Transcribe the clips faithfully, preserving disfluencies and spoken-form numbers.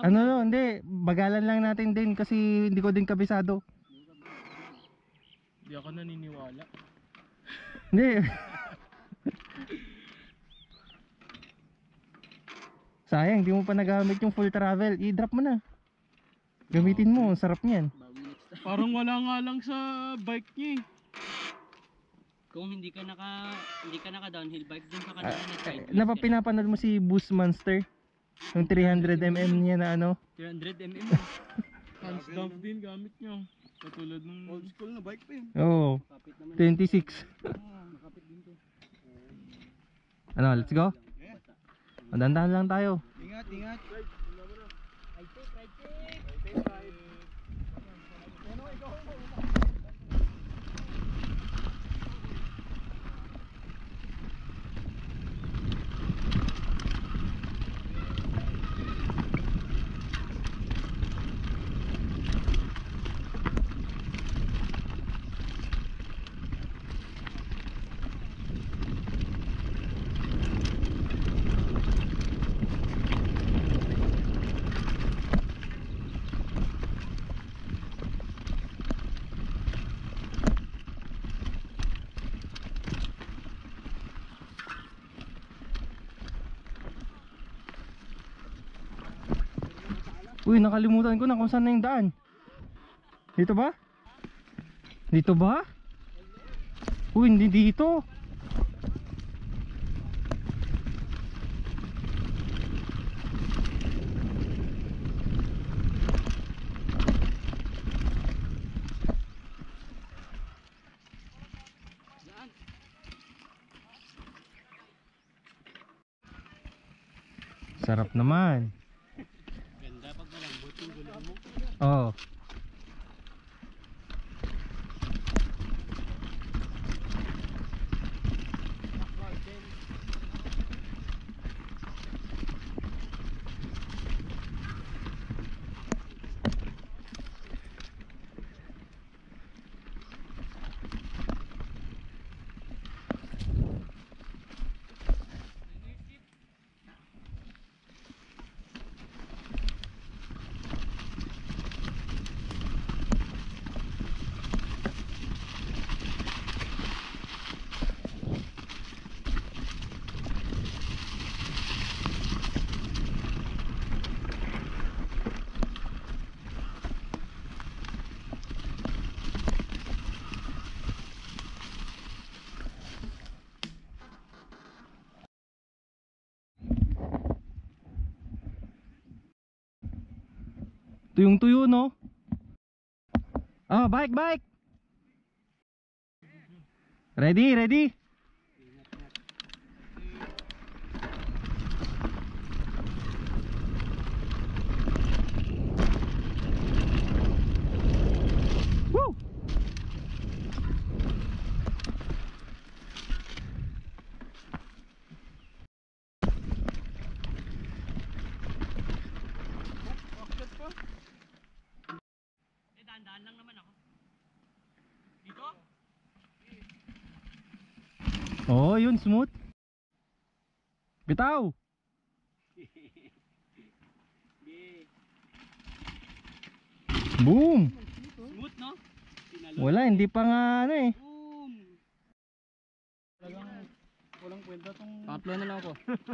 Ano no, hindi. Bagalan lang natin din kasi hindi ko din kabisado. Hindi ako naniniwala. Hindi. Sayang, di mo pa nagamit yung full travel. I-drop mo na. Gamitin mo, sarap niyan. Parang wala nga lang sa bike niya eh. Kung hindi ka naka hindi ka naka downhill bike dun sa kanila na side. Napa pinapanood mo si Boost Monster? Yung three hundred millimeter niya na ano? three hundred millimeter. Hands dump din gamit niya. Katulad nung Old school na bike pa yun. Oo. Makapit naman. twenty-six. Makapit din to. Ano, let's go? Yeah. Dandahan lang tayo. Ingat, ingat. Ride safe, ride safe. Uy, nakalimutan ko na kung saan na yung daan. Dito ba? Dito ba? Uy, hindi dito. Sarap naman. Ganda pag malambot yung gulong mo. Oo. Tuyong tuyo no. Ah, bike bike. Ready, ready. Woo! Eh, dahan-dahan lang naman ako. Dito? Oh, yun smooth. Bitaw. Yeah. Boom. Smooth, no? Pinalo. Wala, hindi pa nga ano eh. Boom! Talagang walang kwenta tong Tatlo na lang ako.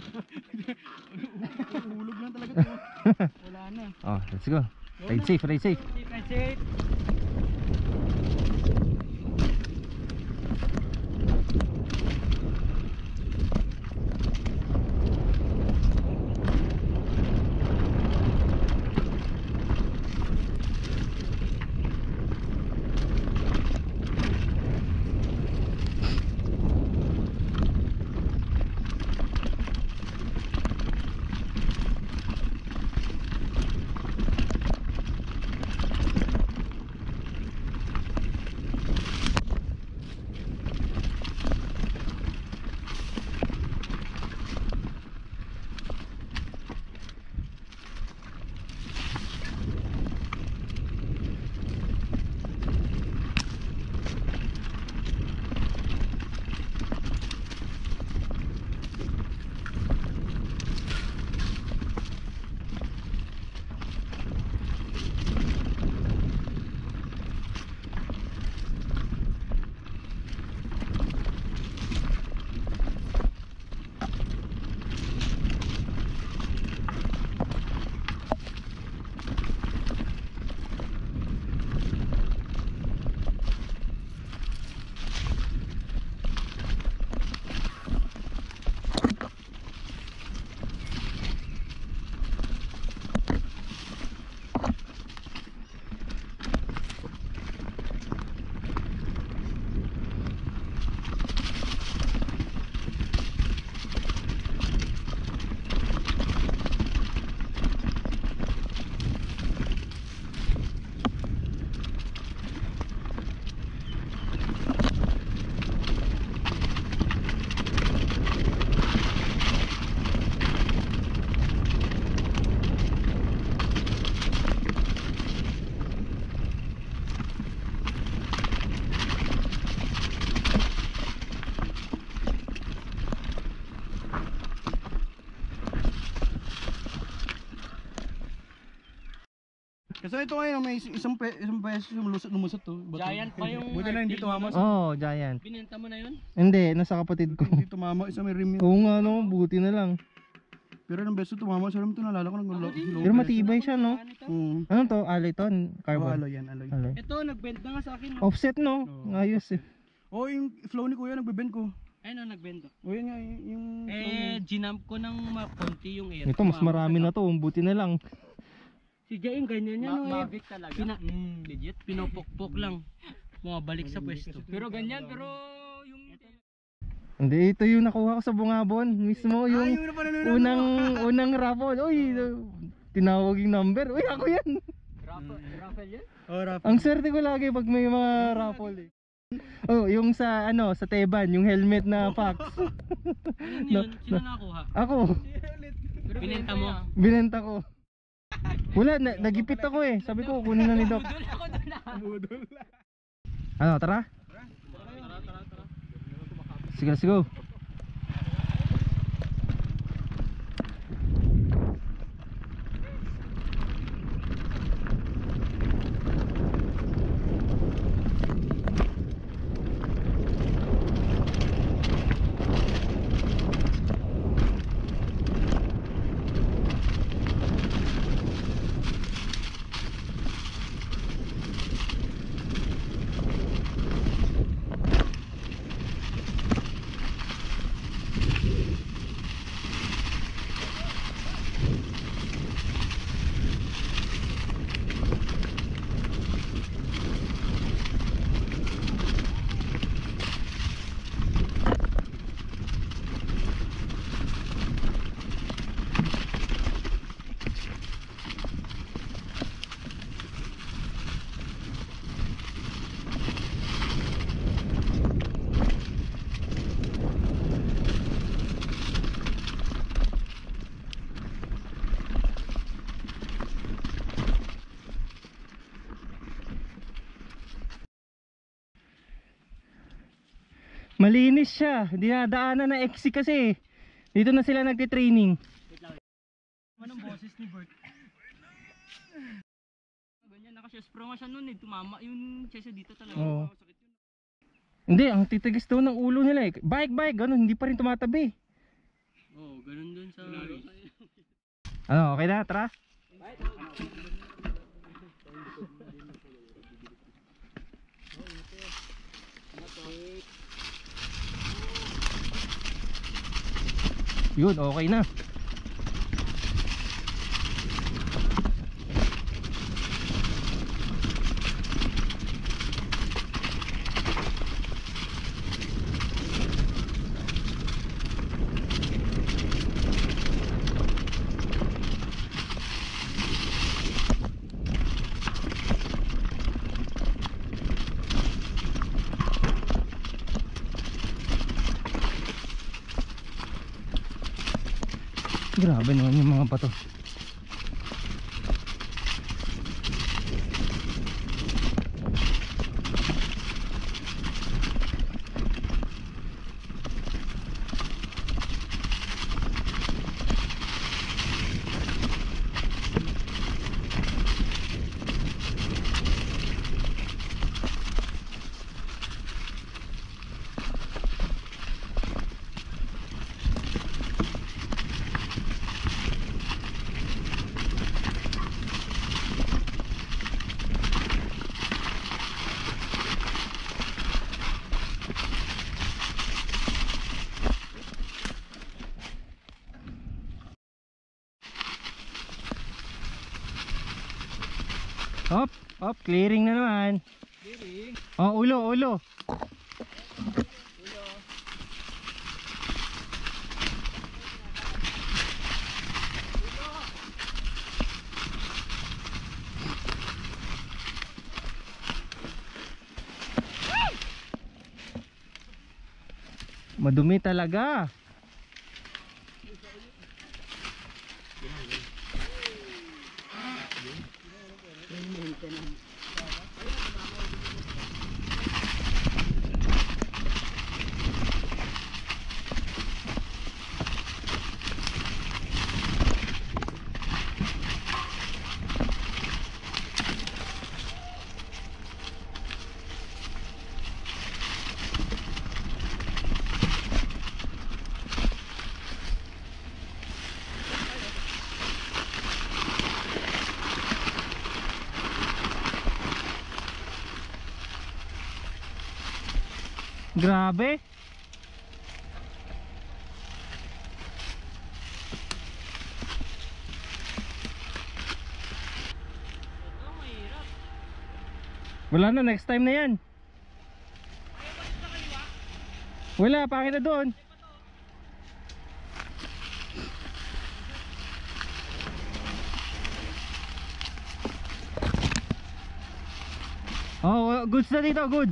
hulog lang talaga to. Wala na. Oh, let's go. Ride safe, ride safe. Safe, ride safe. Kasi ito ngayon, may is- isang, pe, isang beses yung lusot, lumusot to. Bato. Giant pa yung Buti na hindi Arctic, tumama no? sa... Oo, giant. Binenta mo na yun? Hindi, nasa kapatid ko. Hindi tumama, isa may rim yun. Oo nga no, buti na lang. Pero nung beses tumama, sa rim ito nalala ko ng low Pero matibay siya no. Oo. Ano to? Alloy to? Oh, Carbon? aloy yan, aloy. Alloy. Ito, nag-bend na nga sa akin. No? Offset no? Oo. Ayos eh. Oh, yung flow ni kuya, nagbebend ko. Ayun, no, nag-bend. oh. O yan nga, y- yung flow Eh, ginamp ko ng ma- konti yung air. Ito mas marami na to, buti na lang. Si Jay, yung ganyan yan. Ma- no, eh. Mavic talaga. Pina legit? Pinopokpok lang. Bumabalik sa pwesto. Pero ganyan, pero yung... Hindi, ito yung nakuha ko sa Bungabon. Mismo Ay, yung yung pa nanonood unang mo. unang raffle. Uy, tinawag yung number. Uy, ako yan. Raffle, raffle yan? Oh, rap. Ang swerte ko lagi pag may mga raffle eh. Oh, yung sa ano, sa Teban, yung helmet na Fox. Ano yun? Sino nakakuha? Ako, Pero Binenta mo? binenta ko. Wala, na, nagipit ako eh. Sabi ko, kunin na ni Doc. Budol ako doon na. Budol. Ano, tara? Sige, let's go. Malinis siya. Dinadaanan na X C kasi. Dito na sila nagtitraining. Anong boses ni Bert? Ganyan, naka-chest pro nga siya nun eh. Tumama yung chest dito talaga. Oo. Sakit yun. Hindi, ang titigas daw ng ulo nila eh. Bike, bike, ganun. Hindi pa rin tumatabi. Oo, oh, ganun dun sa... Ano, okay na? Tara. Yun, okay na. Grabe naman yung mga bato. Hop, hop, clearing na naman. Clearing. Oh, ulo, ulo. Madumi talaga. Grabe. Ito, mahirap. Wala na, next time na yan. Wala, pangit na doon. Oh, goods na dito, goods.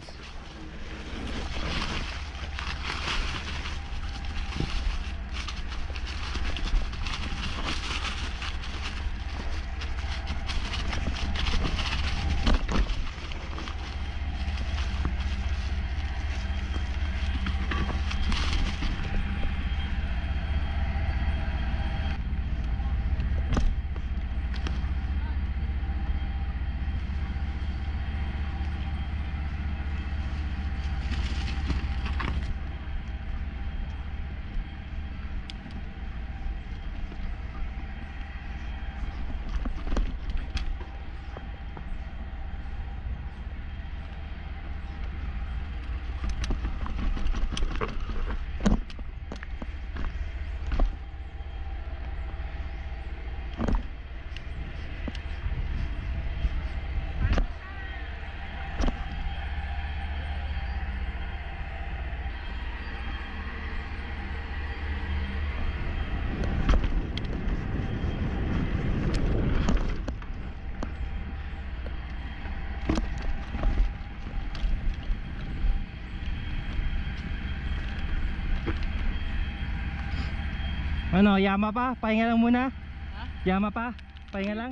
Ano, yama pa? Pahinga lang muna. Ha? Yama pa? Pahinga lang.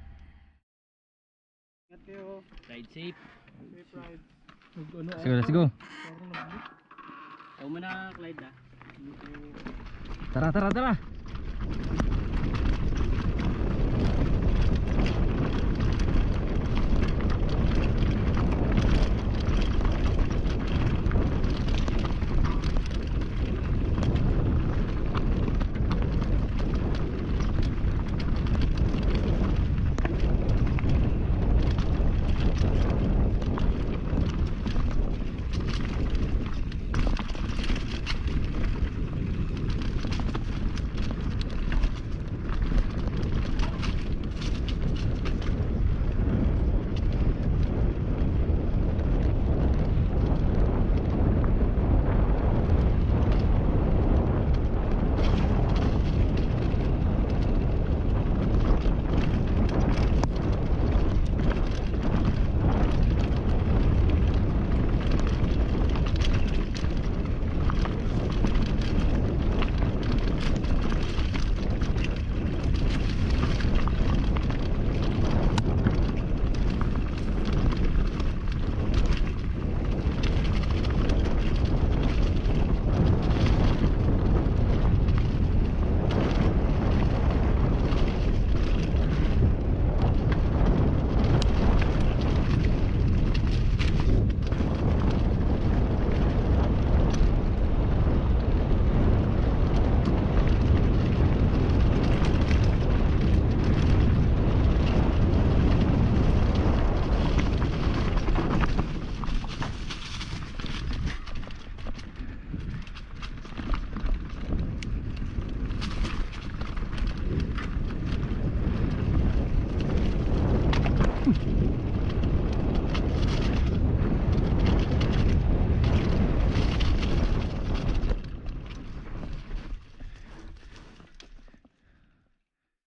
Ride safe. Sige, let's go. Ikaw mo na, Clyde ah. Tara, tara, tara.